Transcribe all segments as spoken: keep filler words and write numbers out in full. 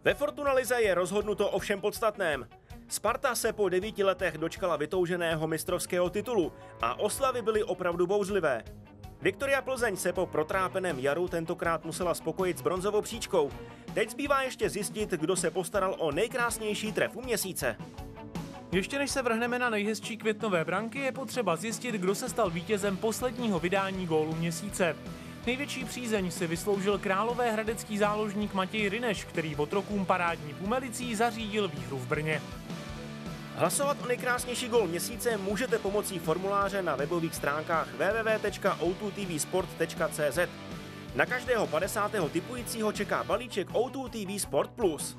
Ve Fortuna lize je rozhodnuto o všem podstatném. Sparta se po devíti letech dočkala vytouženého mistrovského titulu a oslavy byly opravdu bouřlivé. Viktoria Plzeň se po protrápeném jaru tentokrát musela spokojit s bronzovou příčkou. Teď zbývá ještě zjistit, kdo se postaral o nejkrásnější trefu měsíce. Ještě než se vrhneme na nejhezčí květnové branky, je potřeba zjistit, kdo se stal vítězem posledního vydání gólu měsíce. Největší přízeň si vysloužil královéhradecký záložník Matěj Ryneš, který otrokům parádní Pumelicí zařídil výhru v Brně. Hlasovat o nejkrásnější gól měsíce můžete pomocí formuláře na webových stránkách w w w tečka o dva t v sport tečka c z. Na každého padesátého tipujícího čeká balíček O dva T V Sport Plus.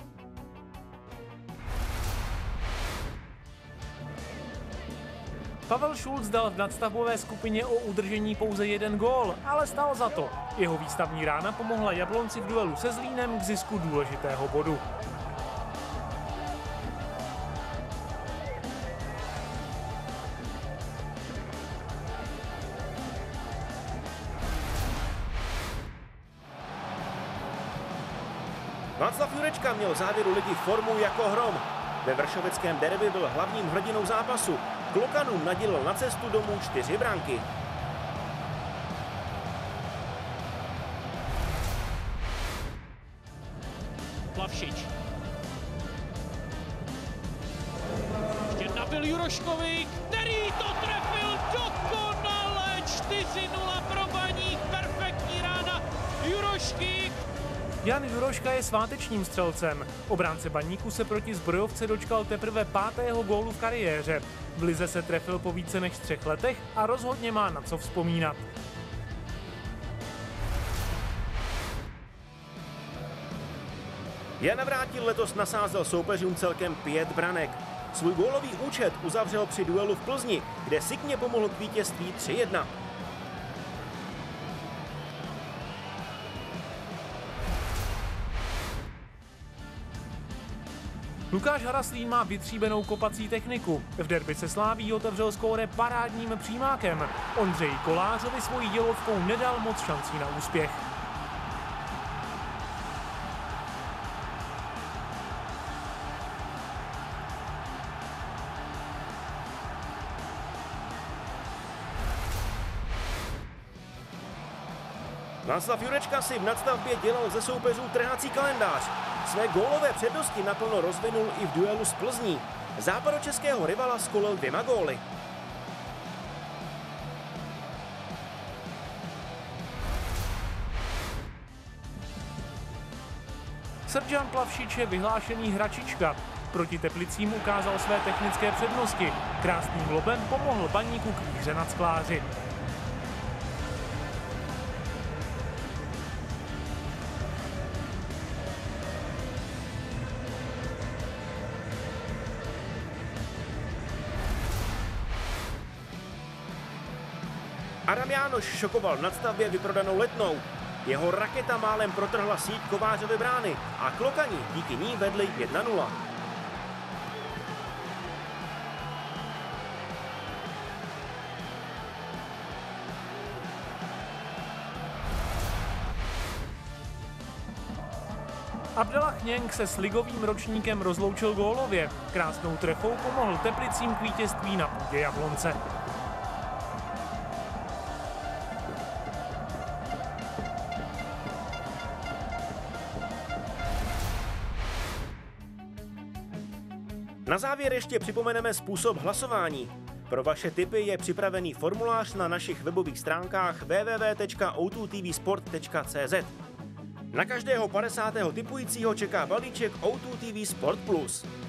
Pavel Šulc dal v nadstavbové skupině o udržení pouze jeden gól, ale stál za to. Jeho výstavní rána pomohla Jablonci v duelu se Zlínem k zisku důležitého bodu. Václav Jurečka měl v závěru ligy formu jako hrom. Ve vršoveckém derby byl hlavním hrdinou zápasu. Klokanům nadělil na cestu domů čtyři branky. Plavšič. Ještě nabil Juroškovi, který to trefil dokonale. čtyři nula pro Baník, perfektní rána Jurošky. Jan Juroška je svátečním střelcem. Obránce Baníku se proti Zbrojovce dočkal teprve pátého gólu v kariéře. V lize se trefil po více než třech letech a rozhodně má na co vzpomínat. Jan Navrátil letos nasázel soupeřům celkem pět branek. Svůj gólový účet uzavřel při duelu v Plzni, kde Signě pomohl k vítězství tři jedna. Lukáš Haraslín má vytříbenou kopací techniku. V derby se Sláví otevřel skóre parádním přímákem. Ondřeji Kolářovi svojí dělovkou nedal moc šancí na úspěch. Václav Jurečka si v nadstavbě dělal ze soupeřů trhací kalendář. Své gólové přednosti naplno rozvinul i v duelu s Plzní. Západočeského rivala skolil dvěma góly. Srdžan Plavšič je vyhlášený hračička. Proti Teplicím ukázal své technické přednosti. Krásným lobem pomohl Baníku k výhře nad Skláři. Adam Jánoš šokoval v nadstavbě vyprodanou Letnou. Jeho raketa málem protrhla síť Kovářovy brány a Klokani díky ní vedli jedna nula. Abdela Chněnk se s ligovým ročníkem rozloučil gólově. Krásnou trefou pomohl Teplicím k vítězství na půdě Jablonce. Na závěr ještě připomeneme způsob hlasování. Pro vaše tipy je připravený formulář na našich webových stránkách w w w tečka o dva t v sport tečka c z. Na každého padesátého tipujícího čeká balíček O dva T V Sport Plus.